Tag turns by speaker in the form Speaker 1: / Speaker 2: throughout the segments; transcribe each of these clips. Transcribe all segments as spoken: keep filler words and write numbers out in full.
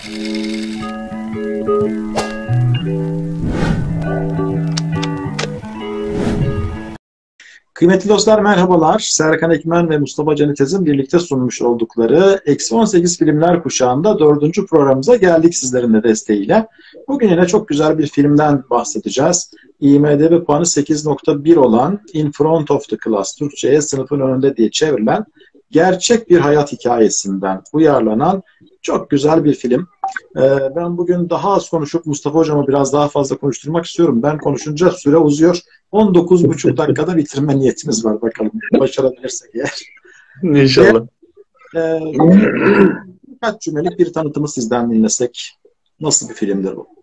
Speaker 1: Kıymetli dostlar merhabalar. Serkan Ekmen ve Mustafa Canitez'in birlikte sunmuş oldukları Eksi on sekiz Filmler Kuşağı'nda dördüncü programımıza geldik sizlerin de desteğiyle. Bugün yine çok güzel bir filmden bahsedeceğiz. IMDb puanı sekiz nokta bir olan In Front of the Class, Türkçe'ye sınıfın önünde diye çevrilen gerçek bir hayat hikayesinden uyarlanan çok güzel bir film. Ee, ben bugün daha az konuşup Mustafa Hocam'ı biraz daha fazla konuşturmak istiyorum. Ben konuşunca süre uzuyor. on dokuz buçuk dakikada bitirme niyetimiz var bakalım. Başarabilirsek eğer.
Speaker 2: İnşallah.
Speaker 1: Ve, e, birkaç cümlelik bir tanıtımı sizden dinlesek. Nasıl bir filmdir bu?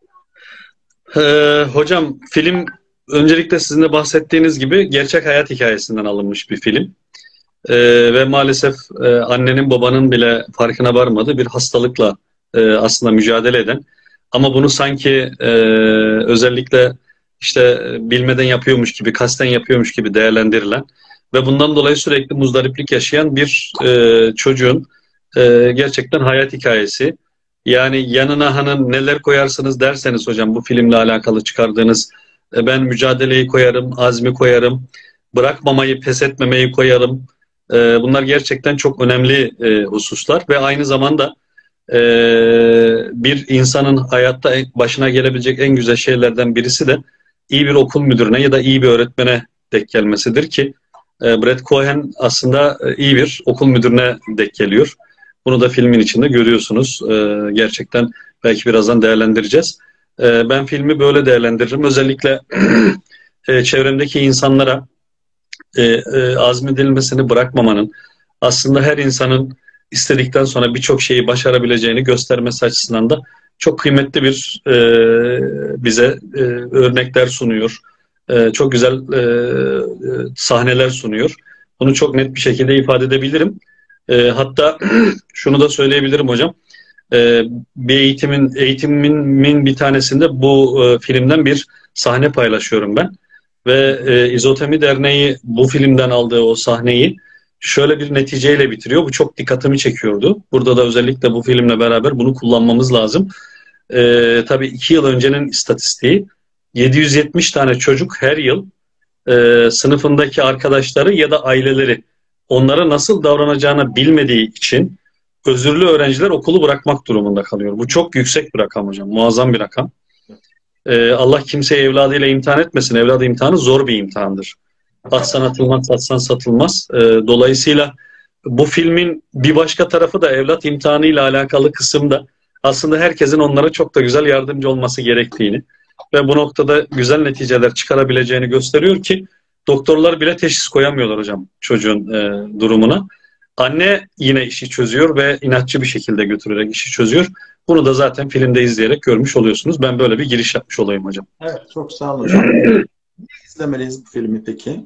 Speaker 2: Ee, hocam film öncelikle sizin de bahsettiğiniz gibi gerçek hayat hikayesinden alınmış bir film. Ee, ve maalesef e, annenin babanın bile farkına varmadığı bir hastalıkla e, aslında mücadele eden ama bunu sanki e, özellikle işte bilmeden yapıyormuş gibi, kasten yapıyormuş gibi değerlendirilen ve bundan dolayı sürekli muzdariplik yaşayan bir e, çocuğun e, gerçekten hayat hikayesi. Yani yanına hanım neler koyarsınız derseniz hocam bu filmle alakalı çıkardığınız e, ben mücadeleyi koyarım, azmi koyarım, bırakmamayı, pes etmemeyi koyarım. E, bunlar gerçekten çok önemli e, hususlar ve aynı zamanda e, bir insanın hayatta başına gelebilecek en güzel şeylerden birisi de iyi bir okul müdürüne ya da iyi bir öğretmene denk gelmesidir ki e, Brad Cohen aslında e, iyi bir okul müdürüne denk geliyor. Bunu da filmin içinde görüyorsunuz. E, gerçekten belki birazdan değerlendireceğiz. E, ben filmi böyle değerlendiririm. Özellikle e, çevremdeki insanlara e, e, azmedilmesini bırakmamanın aslında her insanın istedikten sonra birçok şeyi başarabileceğini göstermesi açısından da çok kıymetli bir e, bize e, örnekler sunuyor. E, çok güzel e, sahneler sunuyor. Bunu çok net bir şekilde ifade edebilirim. E, hatta şunu da söyleyebilirim hocam. E, bir eğitimin eğitimimin bir tanesinde bu e, filmden bir sahne paylaşıyorum ben. Ve e, İzotemi Derneği bu filmden aldığı o sahneyi şöyle bir neticeyle bitiriyor. Bu çok dikkatimi çekiyordu. Burada da özellikle bu filmle beraber bunu kullanmamız lazım. Ee, tabii iki yıl öncenin istatistiği yedi yüz yetmiş tane çocuk her yıl e, sınıfındaki arkadaşları ya da aileleri onlara nasıl davranacağını bilmediği için özürlü öğrenciler okulu bırakmak durumunda kalıyor. Bu çok yüksek bir rakam hocam. Muazzam bir rakam. Ee, Allah kimseyi evladıyla imtihan etmesin. Evladı imtihanı zor bir imtihandır. Atsan atılmaz, satsan satılmaz. Ee, dolayısıyla bu filmin bir başka tarafı da evlat imtihanıyla alakalı kısımda aslında herkesin onlara çok da güzel yardımcı olması gerektiğini ve bu noktada güzel neticeler çıkarabileceğini gösteriyor ki doktorlar bile teşhis koyamıyorlar hocam çocuğun e, durumuna. Anne yine işi çözüyor ve inatçı bir şekilde götürerek işi çözüyor. Bunu da zaten filmde izleyerek görmüş oluyorsunuz. Ben böyle bir giriş yapmış olayım hocam.
Speaker 1: Evet, çok sağ olun hocam. İzlemeliyiz bu filmi peki?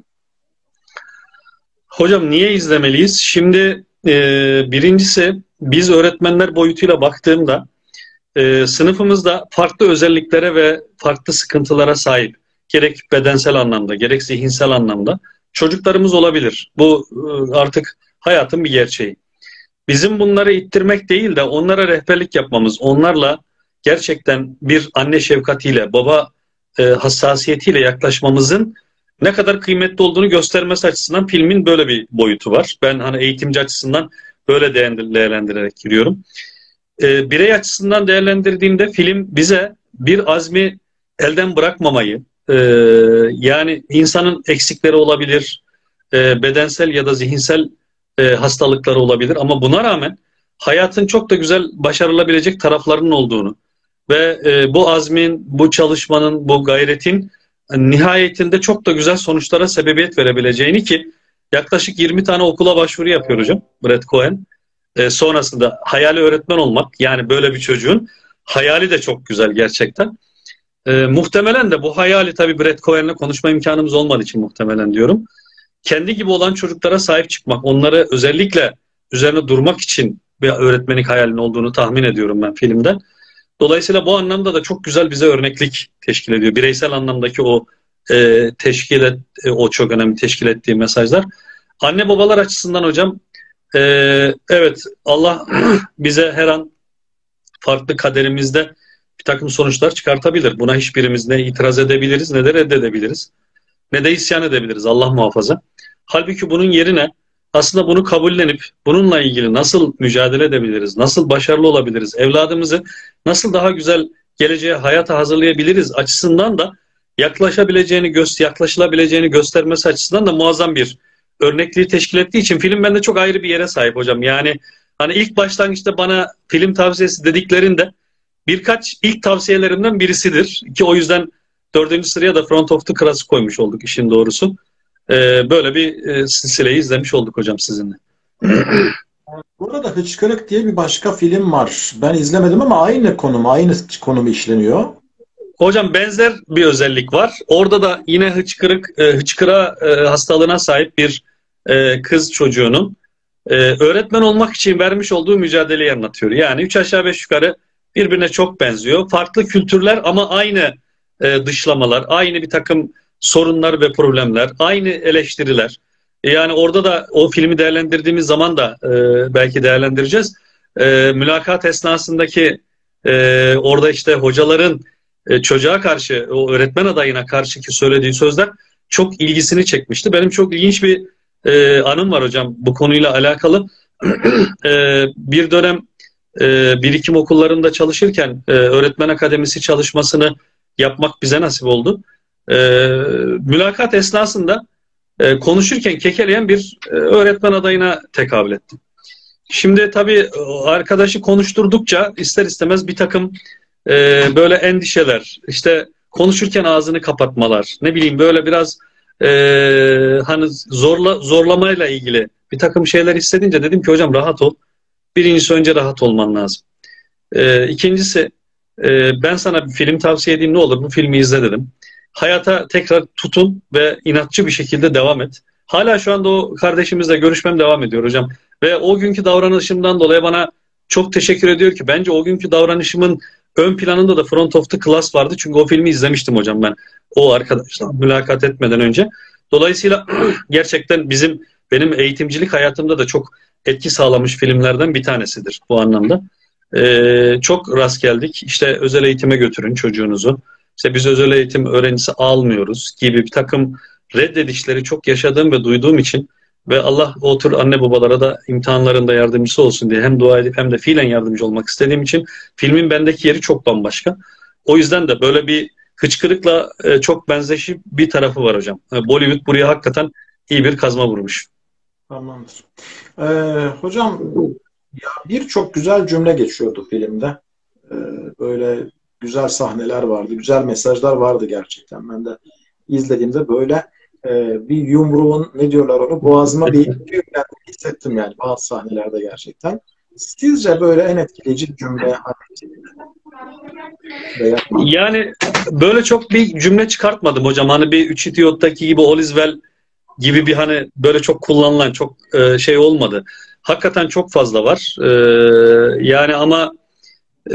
Speaker 2: Hocam niye izlemeliyiz? Şimdi e, birincisi biz öğretmenler boyutuyla baktığımda e, sınıfımızda farklı özelliklere ve farklı sıkıntılara sahip gerek bedensel anlamda gerek zihinsel anlamda çocuklarımız olabilir. Bu e, artık hayatın bir gerçeği. Bizim bunları ittirmek değil de onlara rehberlik yapmamız, onlarla gerçekten bir anne şefkatiyle, baba e, hassasiyetiyle yaklaşmamızın ne kadar kıymetli olduğunu göstermesi açısından filmin böyle bir boyutu var. Ben hani eğitimci açısından böyle değerlendirerek giriyorum. E, birey açısından değerlendirdiğimde film bize bir azmi elden bırakmamayı, e, yani insanın eksikleri olabilir, e, bedensel ya da zihinsel e, hastalıkları olabilir ama buna rağmen hayatın çok da güzel başarılabilecek taraflarının olduğunu ve e, bu azmin, bu çalışmanın, bu gayretin nihayetinde çok da güzel sonuçlara sebebiyet verebileceğini ki yaklaşık yirmi tane okula başvuru yapıyor hocam Brad Cohen. E, sonrasında hayali öğretmen olmak, yani böyle bir çocuğun hayali de çok güzel gerçekten. E, muhtemelen de bu hayali, tabii Brad Cohen'le konuşma imkanımız olmadığı için muhtemelen diyorum, kendi gibi olan çocuklara sahip çıkmak, onları özellikle üzerine durmak için bir öğretmenlik hayalinin olduğunu tahmin ediyorum ben filmden. Dolayısıyla bu anlamda da çok güzel bize örneklik teşkil ediyor. Bireysel anlamdaki o e, teşkil et, e, o çok önemli teşkil ettiği mesajlar. Anne babalar açısından hocam, e, evet Allah bize her an farklı kaderimizde bir takım sonuçlar çıkartabilir. Buna hiçbirimiz ne itiraz edebiliriz ne de reddedebiliriz. Ne de isyan edebiliriz, Allah muhafaza. Halbuki bunun yerine aslında bunu kabullenip bununla ilgili nasıl mücadele edebiliriz, nasıl başarılı olabiliriz, evladımızı nasıl daha güzel geleceğe, hayata hazırlayabiliriz açısından da yaklaşabileceğini, gö- yaklaşılabileceğini göstermesi açısından da muazzam bir örnekliği teşkil ettiği için film bende çok ayrı bir yere sahip hocam. Yani hani ilk başlangıçta bana film tavsiyesi dediklerinde birkaç ilk tavsiyelerimden birisidir ki o yüzden dördüncü sıraya da Front of the Class'ı koymuş olduk işin doğrusu. Ee, böyle bir e, silsileyi izlemiş olduk hocam sizinle.
Speaker 1: Burada Hıçkırık diye bir başka film var. Ben izlemedim ama aynı konum, aynı konumu işleniyor.
Speaker 2: Hocam benzer bir özellik var. Orada da yine hıçkırık, e, hıçkıra e, hastalığına sahip bir e, kız çocuğunun e, öğretmen olmak için vermiş olduğu mücadeleyi anlatıyor. Yani üç aşağı beş yukarı birbirine çok benziyor. Farklı kültürler ama aynı e, dışlamalar, aynı bir takım sorunlar ve problemler, aynı eleştiriler. E, yani orada da o filmi değerlendirdiğimiz zaman da e, belki değerlendireceğiz. E, mülakat esnasındaki e, orada işte hocaların e, çocuğa karşı, o öğretmen adayına karşıki söylediği sözler çok ilgisini çekmişti. Benim çok ilginç bir e, anım var hocam bu konuyla alakalı. e, bir dönem e, birikim okullarında çalışırken e, öğretmen akademisi çalışmasını yapmak bize nasip oldu. E, mülakat esnasında e, konuşurken kekeleyen bir e, öğretmen adayına tekabül ettim. Şimdi tabii arkadaşı konuşturdukça ister istemez bir takım e, böyle endişeler, işte konuşurken ağzını kapatmalar, ne bileyim böyle biraz e, hani zorla zorlamayla ilgili bir takım şeyler hissedince dedim ki hocam rahat ol. Birincisi önce rahat olman lazım. E, ikincisi e, ben sana bir film tavsiye edeyim ne olur bu filmi izle dedim. Hayata tekrar tutun ve inatçı bir şekilde devam et. Hala şu anda o kardeşimizle görüşmem devam ediyor hocam. Ve o günkü davranışımdan dolayı bana çok teşekkür ediyor ki bence o günkü davranışımın ön planında da Front of the Class vardı. Çünkü o filmi izlemiştim hocam ben o arkadaşla mülakat etmeden önce. Dolayısıyla gerçekten bizim benim eğitimcilik hayatımda da çok etki sağlamış filmlerden bir tanesidir bu anlamda. Ee, çok rast geldik. İşte özel eğitime götürün çocuğunuzu. İşte biz özel eğitim öğrencisi almıyoruz gibi bir takım reddedişleri çok yaşadığım ve duyduğum için ve Allah o tür anne babalara da imtihanlarında yardımcısı olsun diye hem dua edip hem de fiilen yardımcı olmak istediğim için filmin bendeki yeri çok bambaşka. O yüzden de böyle bir hıçkırıkla e, çok benzeşik bir tarafı var hocam. E, Bollywood buraya hakikaten iyi bir kazma vurmuş.
Speaker 1: Tamamdır. Ee, hocam ya birçok güzel cümle geçiyordu filmde. Ee, böyle güzel sahneler vardı, güzel mesajlar vardı gerçekten. Ben de izlediğimde böyle e, bir yumruğun ne diyorlar onu boğazıma bir yüklendiğini hissettim yani bazı sahnelerde gerçekten. Sizce böyle en etkileyici cümle veya...
Speaker 2: Yani böyle çok bir cümle çıkartmadım hocam. Hani bir Üç İdiot'taki gibi All is Well gibi bir hani böyle çok kullanılan çok e, şey olmadı. Hakikaten çok fazla var. E, yani ama e,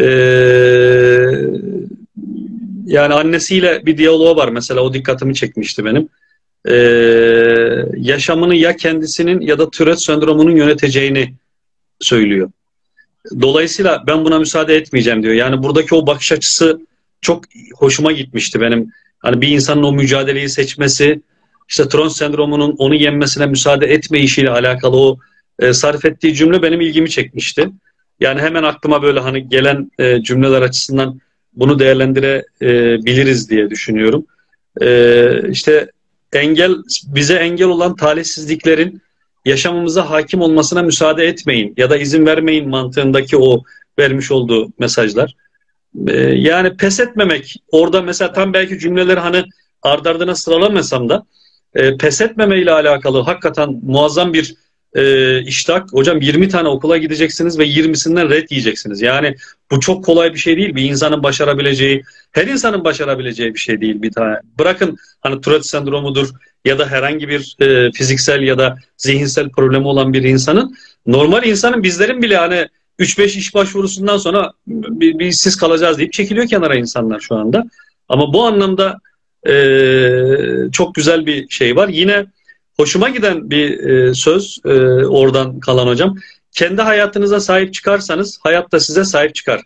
Speaker 2: yani annesiyle bir diyaloğu var mesela o dikkatimi çekmişti benim. E, yaşamını ya kendisinin ya da Tourette sendromunun yöneteceğini söylüyor. Dolayısıyla ben buna müsaade etmeyeceğim diyor. Yani buradaki o bakış açısı çok hoşuma gitmişti benim. Hani bir insanın o mücadeleyi seçmesi, işte Tourette sendromunun onu yenmesine müsaade etmeyişiyle alakalı o e, sarf ettiği cümle benim ilgimi çekmişti. Yani hemen aklıma böyle hani gelen e, cümleler açısından bunu değerlendirebiliriz diye düşünüyorum. E, işte engel bize engel olan talihsizliklerin yaşamımıza hakim olmasına müsaade etmeyin ya da izin vermeyin mantığındaki o vermiş olduğu mesajlar. Ee, yani pes etmemek orada mesela tam belki cümleleri hani ard ardına sıralamasam da e, pes etmemeyle alakalı hakikaten muazzam bir e, iştak. Hocam yirmi tane okula gideceksiniz ve yirmisinden red yiyeceksiniz. Yani bu çok kolay bir şey değil. Bir insanın başarabileceği, her insanın başarabileceği bir şey değil bir tane. Bırakın hani Tourette sendromudur ya da herhangi bir e, fiziksel ya da zihinsel problemi olan bir insanın, normal insanın bizlerin bile hani üç beş iş başvurusundan sonra bir, bir işsiz kalacağız deyip çekiliyor kenara insanlar şu anda. Ama bu anlamda e, çok güzel bir şey var. Yine hoşuma giden bir e, söz e, oradan kalan hocam. Kendi hayatınıza sahip çıkarsanız hayat da size sahip çıkar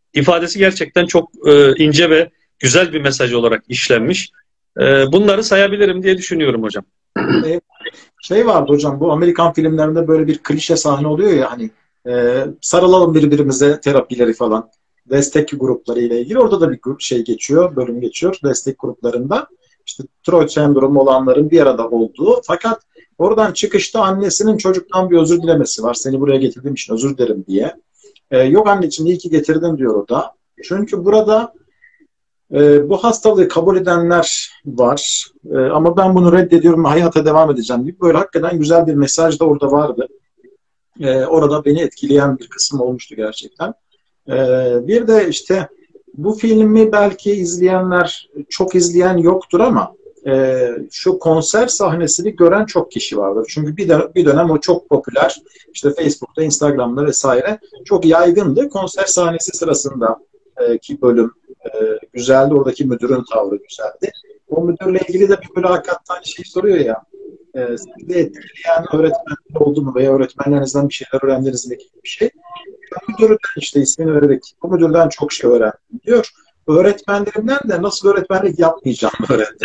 Speaker 2: ifadesi gerçekten çok e, ince ve güzel bir mesaj olarak işlenmiş. E, bunları sayabilirim diye düşünüyorum hocam.
Speaker 1: E, Şey vardı hocam, bu Amerikan filmlerinde böyle bir klişe sahne oluyor ya, hani e, sarılalım birbirimize terapileri falan. Destek grupları ile ilgili. Orada da bir grup şey geçiyor, bölüm geçiyor destek gruplarında. İşte Troy sendromu olanların bir arada olduğu. Fakat oradan çıkışta annesinin çocuktan bir özür dilemesi var. Seni buraya getirdiğim için özür dilerim diye. E, yok anneciğim, iyi ki getirdin diyor o da. Çünkü burada e, bu hastalığı kabul edenler var. E, ama ben bunu reddediyorum ve hayata devam edeceğim gibi böyle hakikaten güzel bir mesaj da orada vardı. E, orada beni etkileyen bir kısım olmuştu gerçekten. E, bir de işte bu filmi belki izleyenler, çok izleyen yoktur ama e, şu konser sahnesini gören çok kişi vardır. Çünkü bir, de, bir dönem o çok popüler. İşte Facebook'ta, Instagram'da vesaire çok yaygındı. Konser sahnesi sırasında e, ki bölüm e, güzeldi. Oradaki müdürün tavrı güzeldi. O müdürle ilgili de bir mülakatta şey soruyor ya, e, sizi etkileyen öğretmenler oldu mu veya öğretmenlerinizden bir şeyler öğrendiniz mi gibi bir şey. Müdürden işte ismini vererek bu müdürden çok şey öğrendim diyor. Öğretmenlerimden de nasıl öğretmenlik yapmayacağım öğrendim.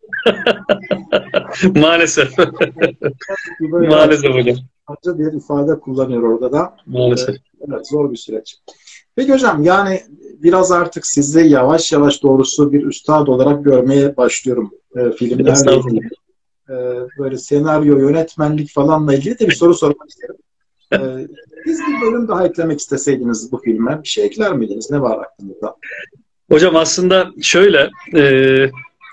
Speaker 2: Maalesef.
Speaker 1: Böyle
Speaker 2: Maalesef hocam.
Speaker 1: acı bir ifade kullanıyor orada da.
Speaker 2: Maalesef.
Speaker 1: Evet, zor bir süreç. Peki hocam, yani biraz artık sizi yavaş yavaş doğrusu bir üstad olarak görmeye başlıyorum. E, filmlerle ilgili. E, böyle senaryo, yönetmenlik falanla ilgili de bir soru sormak isterim. E, Biz bir bölüm daha eklemek isteseydiniz bu filme bir şey ekler miydiniz? Ne var aklınızda?
Speaker 2: Hocam aslında şöyle e, e,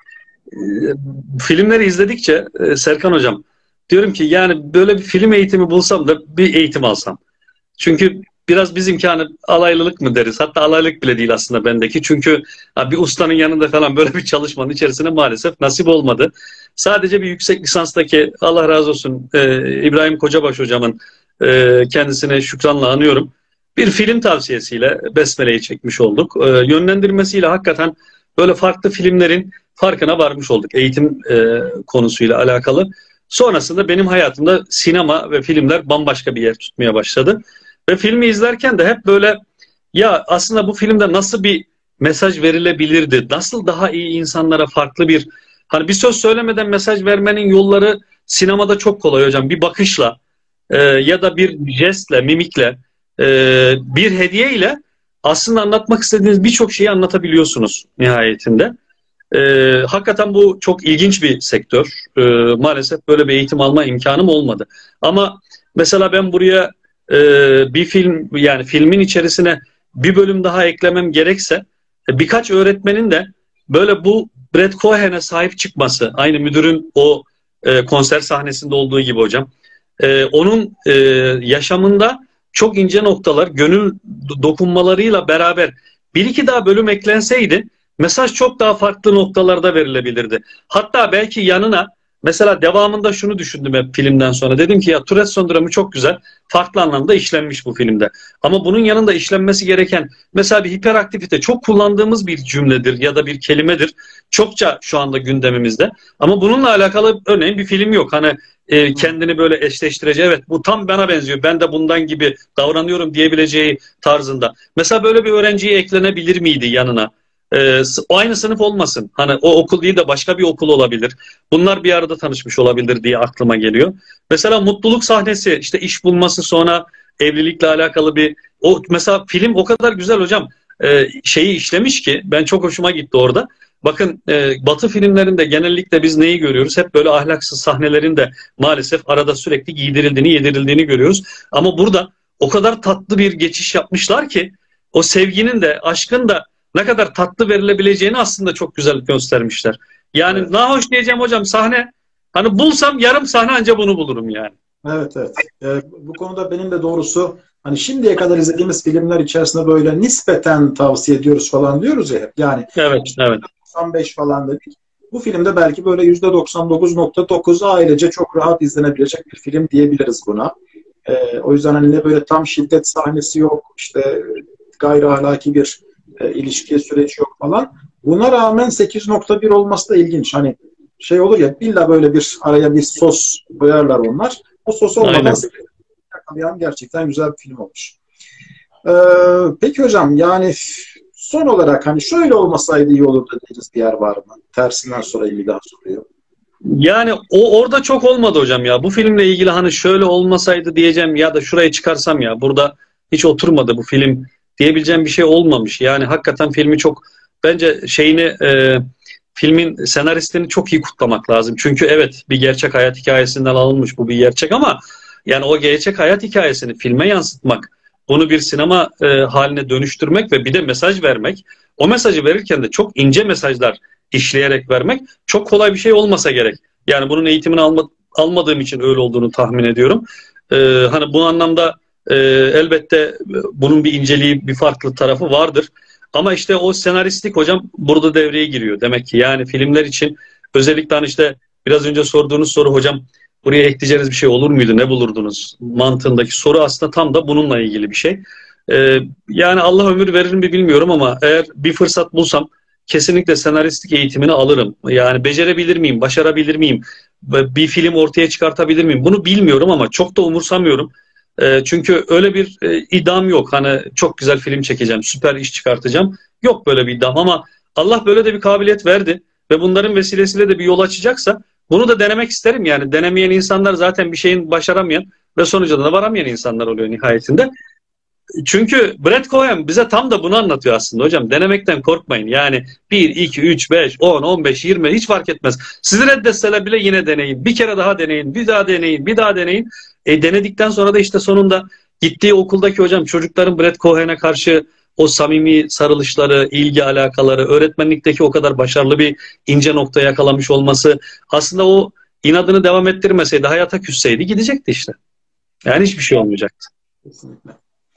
Speaker 2: filmleri izledikçe e, Serkan hocam diyorum ki yani böyle bir film eğitimi bulsam da bir eğitim alsam. Çünkü biraz bizimki hani alaylılık mı deriz? Hatta alaylık bile değil aslında bendeki. Çünkü bir ustanın yanında falan böyle bir çalışmanın içerisine maalesef nasip olmadı. Sadece bir yüksek lisanstaki, Allah razı olsun, e, İbrahim Kocabaş hocamın e, kendisine şükranla anıyorum. Bir film tavsiyesiyle Besmele'yi çekmiş olduk. E, yönlendirmesiyle hakikaten böyle farklı filmlerin farkına varmış olduk. Eğitim e, konusuyla alakalı. Sonrasında benim hayatımda sinema ve filmler bambaşka bir yer tutmaya başladı. Ve filmi izlerken de hep böyle ya aslında bu filmde nasıl bir mesaj verilebilirdi? Nasıl daha iyi insanlara farklı bir, hani bir söz söylemeden mesaj vermenin yolları sinemada çok kolay hocam. Bir bakışla e, ya da bir jestle, mimikle, e, bir hediyeyle aslında anlatmak istediğiniz birçok şeyi anlatabiliyorsunuz nihayetinde. E, hakikaten bu çok ilginç bir sektör. E, maalesef böyle bir eğitim alma imkanım olmadı. Ama mesela ben buraya e, bir film, yani filmin içerisine bir bölüm daha eklemem gerekse e, birkaç öğretmenin de böyle bu Brett Cohen'e sahip çıkması, aynı müdürün o e, konser sahnesinde olduğu gibi hocam, e, onun e, yaşamında çok ince noktalar, gönül dokunmalarıyla beraber bir iki daha bölüm eklenseydi mesaj çok daha farklı noktalarda verilebilirdi. Hatta belki yanına mesela devamında şunu düşündüm hep filmden sonra. Dedim ki ya Tourette sendromu çok güzel, farklı anlamda işlenmiş bu filmde. Ama bunun yanında işlenmesi gereken mesela bir hiperaktivite çok kullandığımız bir cümledir ya da bir kelimedir. Çokça şu anda gündemimizde. Ama bununla alakalı örneğin bir film yok. Hani e, kendini böyle eşleştireceği, evet bu tam bana benziyor, ben de bundan gibi davranıyorum diyebileceği tarzında. Mesela böyle bir öğrenciye eklenebilir miydi yanına? Ee, aynı sınıf olmasın. Hani o okul değil de başka bir okul olabilir. Bunlar bir arada tanışmış olabilir diye aklıma geliyor. Mesela mutluluk sahnesi, işte iş bulması, sonra evlilikle alakalı bir o mesela film o kadar güzel hocam. Ee, şeyi işlemiş ki ben çok hoşuma gitti orada. Bakın e, Batı filmlerinde genellikle biz neyi görüyoruz? Hep böyle ahlaksız sahnelerin de maalesef arada sürekli giydirildiğini, yedirildiğini görüyoruz. Ama burada o kadar tatlı bir geçiş yapmışlar ki o sevginin de, aşkın da ne kadar tatlı verilebileceğini aslında çok güzel göstermişler. Yani evet. Nahoş diyeceğim hocam, sahne hani bulsam yarım sahne anca bunu bulurum yani.
Speaker 1: Evet evet. Ee, bu konuda benim de doğrusu hani şimdiye kadar izlediğimiz filmler içerisinde böyle nispeten tavsiye ediyoruz falan diyoruz ya hep. Yani
Speaker 2: evet, evet.
Speaker 1: doksan beş falan dedik. Bu filmde belki böyle yüzde doksan dokuz nokta dokuz ailece çok rahat izlenebilecek bir film diyebiliriz buna. Ee, o yüzden hani ne böyle tam şiddet sahnesi yok, işte gayri ahlaki bir E, ilişkiye süreci yok falan. Buna rağmen sekiz nokta bir olması da ilginç. Hani şey olur ya, illa böyle bir araya bir sos koyarlar onlar. O sos olmadan yakalayan gerçekten güzel bir film olmuş. Ee, peki hocam, yani son olarak hani şöyle olmasaydı iyi olur dediğiniz bir yer var mı? Tersinden sorayım, bir daha soruyor.
Speaker 2: Yani o orada çok olmadı hocam ya. Bu filmle ilgili hani şöyle olmasaydı diyeceğim ya da şurayı çıkarsam ya burada hiç oturmadı bu film diyebileceğim bir şey olmamış. Yani hakikaten filmi çok bence şeyini e, filmin senaristini çok iyi kutlamak lazım. Çünkü evet bir gerçek hayat hikayesinden alınmış, bu bir gerçek ama yani o gerçek hayat hikayesini filme yansıtmak, bunu bir sinema e, haline dönüştürmek ve bir de mesaj vermek. O mesajı verirken de çok ince mesajlar işleyerek vermek çok kolay bir şey olmasa gerek. Yani bunun eğitimini alma, almadığım için öyle olduğunu tahmin ediyorum. Ee, hani bu anlamda e, elbette bunun bir inceliği, bir farklı tarafı vardır. Ama işte o senaristlik hocam burada devreye giriyor. Demek ki yani filmler için özellikle hani işte biraz önce sorduğunuz soru hocam buraya ekleyeceğiniz bir şey olur muydu, ne bulurdunuz mantığındaki soru aslında tam da bununla ilgili bir şey. Ee, yani Allah ömür verir mi bilmiyorum ama eğer bir fırsat bulsam kesinlikle senaristlik eğitimini alırım. Yani becerebilir miyim, başarabilir miyim, bir film ortaya çıkartabilir miyim? Bunu bilmiyorum ama çok da umursamıyorum. E, çünkü öyle bir e, iddiam yok. Hani çok güzel film çekeceğim, süper iş çıkartacağım. Yok böyle bir iddiam ama Allah böyle de bir kabiliyet verdi ve bunların vesilesiyle de bir yol açacaksa bunu da denemek isterim. Yani denemeyen insanlar zaten bir şeyin başaramayan ve sonucunda da varamayan insanlar oluyor nihayetinde. Çünkü Brett Cohen bize tam da bunu anlatıyor aslında hocam. Denemekten korkmayın. Yani bir, iki, üç, beş, on, on beş, yirmi hiç fark etmez. Sizi reddetseler bile yine deneyin. Bir kere daha deneyin, bir daha deneyin, bir daha deneyin. E, denedikten sonra da işte sonunda gittiği okuldaki hocam çocukların Brett Cohen'e karşı o samimi sarılışları, ilgi alakaları, öğretmenlikteki o kadar başarılı bir ince noktaya yakalamış olması aslında o inadını devam ettirmeseydi, hayata küsseydi gidecekti işte. Yani hiçbir şey olmayacaktı.
Speaker 1: Kesinlikle.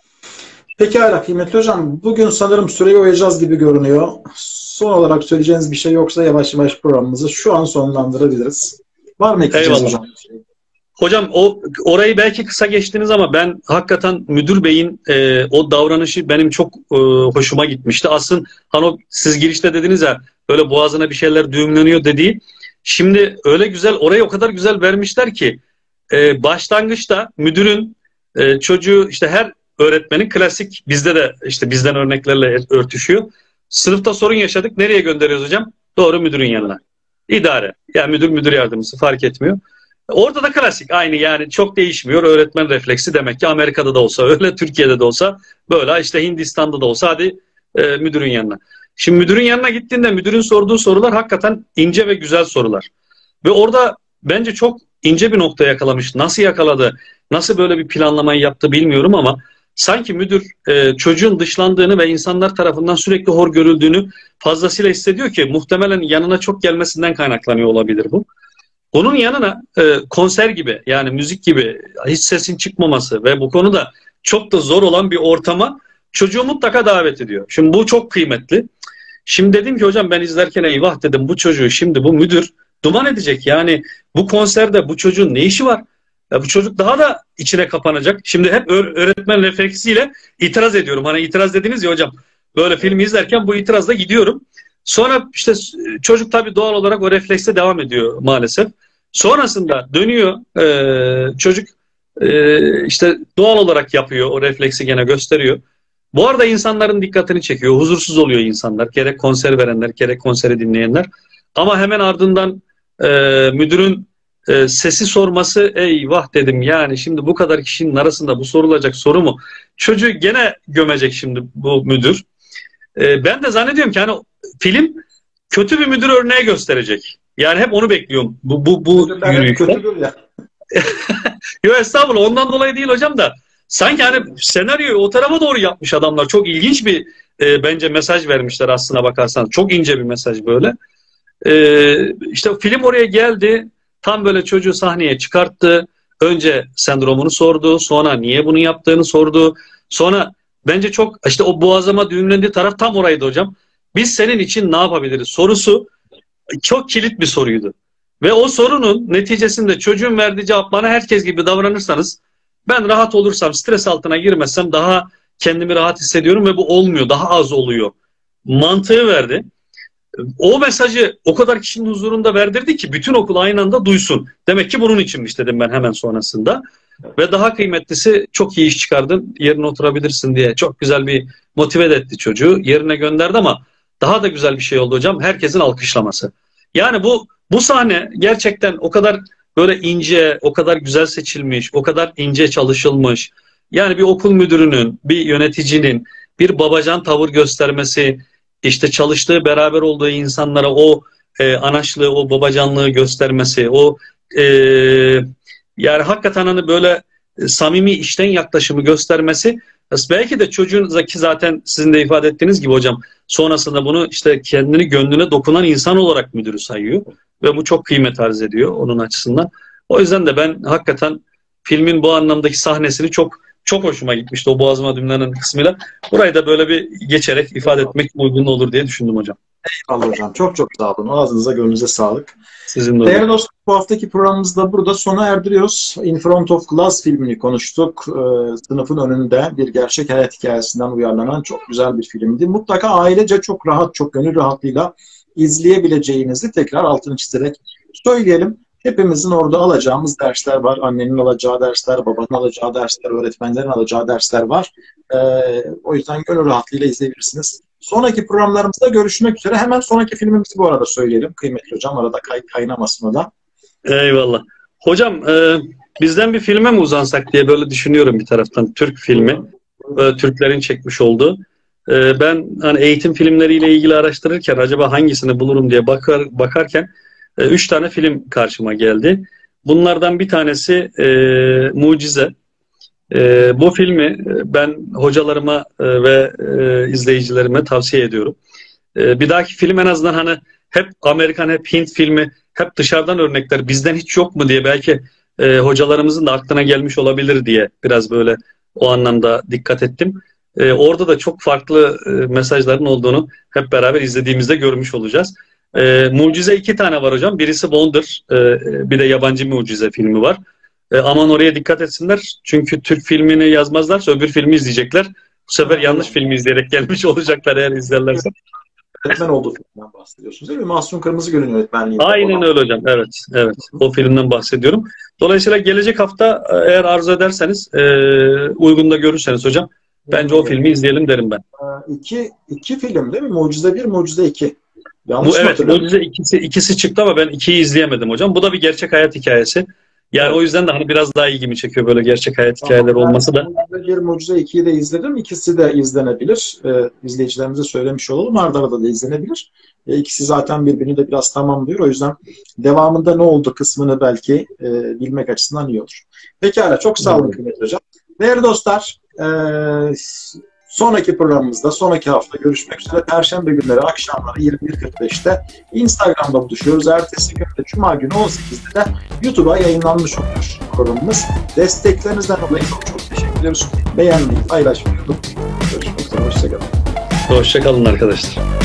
Speaker 1: Pekala kıymetli hocam, bugün sanırım süreyi oyacağız gibi görünüyor. Son olarak söyleyeceğiniz bir şey yoksa yavaş yavaş programımızı şu an sonlandırabiliriz. Var mı ekleyeceğiz hocam?
Speaker 2: Hocam o orayı belki kısa geçtiniz ama ben hakikaten müdür beyin e, o davranışı benim çok e, hoşuma gitmişti. Aslında hani o, siz girişte dediniz ya böyle boğazına bir şeyler düğümleniyor dediği. Şimdi öyle güzel orayı o kadar güzel vermişler ki e, başlangıçta müdürün e, çocuğu işte her öğretmenin klasik bizde de işte bizden örneklerle örtüşüyor. Sınıfta sorun yaşadık. Nereye gönderiyoruz hocam? Doğru müdürün yanına. İdare. Yani müdür müdür yardımcısı fark etmiyor. Orada da klasik aynı yani çok değişmiyor öğretmen refleksi demek ki Amerika'da da olsa öyle Türkiye'de de olsa böyle işte Hindistan'da da olsa hadi e, müdürün yanına. Şimdi müdürün yanına gittiğinde müdürün sorduğu sorular hakikaten ince ve güzel sorular. Ve orada bence çok ince bir nokta yakalamış. Nasıl yakaladı, nasıl böyle bir planlamayı yaptı bilmiyorum ama sanki müdür e, çocuğun dışlandığını ve insanlar tarafından sürekli hor görüldüğünü fazlasıyla hissediyor ki muhtemelen yanına çok gelmesinden kaynaklanıyor olabilir bu. Onun yanına e, konser gibi yani müzik gibi hiç sesin çıkmaması ve bu konuda çok da zor olan bir ortama çocuğu mutlaka davet ediyor. Şimdi bu çok kıymetli. Şimdi dedim ki hocam ben izlerken eyvah dedim bu çocuğu şimdi bu müdür duman edecek. Yani bu konserde bu çocuğun ne işi var? Ya bu çocuk daha da içine kapanacak. Şimdi hep öğretmen refleksiyle itiraz ediyorum. Hani itiraz dediniz ya hocam böyle filmi izlerken bu itirazla gidiyorum. Sonra işte çocuk tabii doğal olarak o refleksle devam ediyor maalesef. Sonrasında dönüyor e, çocuk e, işte doğal olarak yapıyor o refleksi gene gösteriyor. Bu arada insanların dikkatini çekiyor. Huzursuz oluyor insanlar. Gerek konser verenler gerek konseri dinleyenler. Ama hemen ardından e, müdürün e, sesi sorması eyvah dedim yani şimdi bu kadar kişinin arasında bu sorulacak soru mu? Çocuğu gene gömecek şimdi bu müdür. E, ben de zannediyorum ki hani film kötü bir müdür örneği gösterecek. Yani hep onu bekliyorum. Bu bu bu yürüyüşte. Yok estağfurullah ondan dolayı değil hocam da sanki hani senaryoyu o tarafa doğru yapmış adamlar. Çok ilginç bir e, bence mesaj vermişler aslına bakarsanız. Çok ince bir mesaj böyle. E, işte film oraya geldi. Tam böyle çocuğu sahneye çıkarttı. Önce sendromunu sordu. Sonra niye bunu yaptığını sordu. Sonra bence çok işte o boğazıma düğümlendiği taraf tam oraydı hocam. Biz senin için ne yapabiliriz sorusu çok kilit bir soruydu. Ve o sorunun neticesinde çocuğun verdiği cevap bana herkes gibi davranırsanız ben rahat olursam, stres altına girmezsem daha kendimi rahat hissediyorum ve bu olmuyor. Daha az oluyor. Mantığı verdi. O mesajı o kadar kişinin huzurunda verdirdi ki bütün okul aynı anda duysun. Demek ki bunun içinmiş dedim ben hemen sonrasında. Ve daha kıymetlisi çok iyi iş çıkardın, yerine oturabilirsin diye çok güzel bir motive de etti çocuğu. Yerine gönderdi ama daha da güzel bir şey oldu hocam. Herkesin alkışlaması. Yani bu bu sahne gerçekten o kadar böyle ince, o kadar güzel seçilmiş, o kadar ince çalışılmış. Yani bir okul müdürünün, bir yöneticinin bir babacan tavır göstermesi, işte çalıştığı, beraber olduğu insanlara o e, anaçlığı, o babacanlığı göstermesi, o e, yani hakikaten hani böyle e, samimi işten yaklaşımı göstermesi, belki de çocuğun zaki zaten sizin de ifade ettiğiniz gibi hocam sonrasında bunu işte kendini gönlüne dokunan insan olarak müdürü sayıyor ve bu çok kıymet arz ediyor onun açısından. O yüzden de ben hakikaten filmin bu anlamdaki sahnesini çok çok hoşuma gitmişti o boğazıma dümlenen kısmıyla. Burayı da böyle bir geçerek ifade etmek uygun olur diye düşündüm hocam.
Speaker 1: Eyvallah hocam. Çok çok sağ olun. Ağzınıza gönlünüze sağlık.
Speaker 2: Sizin de
Speaker 1: Değerli dostlar, bu haftaki programımızı da burada sona erdiriyoruz. In Front of Class filmini konuştuk. Ee, sınıfın önünde bir gerçek hayat hikayesinden uyarlanan çok güzel bir filmdi. Mutlaka ailece çok rahat, çok gönül rahatlığıyla izleyebileceğinizi tekrar altını çizerek söyleyelim. Hepimizin orada alacağımız dersler var. Annenin alacağı dersler, babanın alacağı dersler, öğretmenlerin alacağı dersler var. Ee, o yüzden gönül rahatlığıyla izleyebilirsiniz. Sonraki programlarımızda görüşmek üzere. Hemen sonraki filmimizi bu arada söyleyelim. Kıymetli hocam arada kay kaynamasın o da.
Speaker 2: Eyvallah. Hocam e, bizden bir filme mi uzansak diye böyle düşünüyorum bir taraftan. Türk filmi. E, Türklerin çekmiş olduğu. E, ben hani eğitim filmleriyle ilgili araştırırken acaba hangisini bulurum diye bakar, bakarken e, üç tane film karşıma geldi. Bunlardan bir tanesi e, Mucize. E, bu filmi ben hocalarıma e, ve e, izleyicilerime tavsiye ediyorum. E, bir dahaki film en azından hani hep Amerikan, hep Hint filmi, hep dışarıdan örnekler bizden hiç yok mu diye belki e, hocalarımızın da aklına gelmiş olabilir diye biraz böyle o anlamda dikkat ettim. E, orada da çok farklı e, mesajların olduğunu hep beraber izlediğimizde görmüş olacağız. E, Mucize iki tane var hocam. Birisi Wonder, e, bir de Yabancı Mucize filmi var. E, aman oraya dikkat etsinler. Çünkü Türk filmini yazmazlarsa öbür filmi izleyecekler. Bu sefer yanlış filmi izleyerek gelmiş olacaklar eğer izlerlerse.
Speaker 1: Öğretmen olduğu filmden bahsediyorsunuz değil mi? Mahsun Kırmızıgül'ün öğretmenliğinde.
Speaker 2: Aynen öyle hocam. Evet. Evet. O filmden bahsediyorum. Dolayısıyla gelecek hafta eğer arzu ederseniz e, uygun da görürseniz hocam bence o filmi izleyelim derim ben.
Speaker 1: İki, iki film değil mi? Mucize bir, Mucize iki. Yanlış
Speaker 2: Bu
Speaker 1: mı
Speaker 2: evet.
Speaker 1: hatırlıyorum?
Speaker 2: Mucize ikisi, ikisi çıktı ama ben ikiyi izleyemedim hocam. Bu da bir gerçek hayat hikayesi. Yani evet. O yüzden de hani biraz daha ilgimi çekiyor böyle gerçek hayat
Speaker 1: Tamam,
Speaker 2: hikayeleri olması da.
Speaker 1: Mucize bir, Mucize ikiyi de izledim. İkisi de izlenebilir. Ee, izleyicilerimize söylemiş olalım. Arda arada da izlenebilir. E, ikisi zaten birbirini de biraz tamamlıyor. O yüzden devamında ne oldu kısmını belki e, bilmek açısından iyi olur. Pekala. Çok sağ olun kıymetli hocam. Değerli dostlar, e, sonraki programımızda, sonraki hafta görüşmek üzere. Perşembe günleri akşamları yirmi bir kırk beşte Instagram'da buluşuyoruz. Ertesi gün de Cuma günü on sekizde de YouTube'a yayınlanmış olur programımız. Desteklerinizden dolayı çok çok teşekkür ediyoruz. Beğenmeyi, paylaşmayı unutmayın. Görüşmek üzere. Hoşçakalın.
Speaker 2: Hoşçakalın arkadaşlar.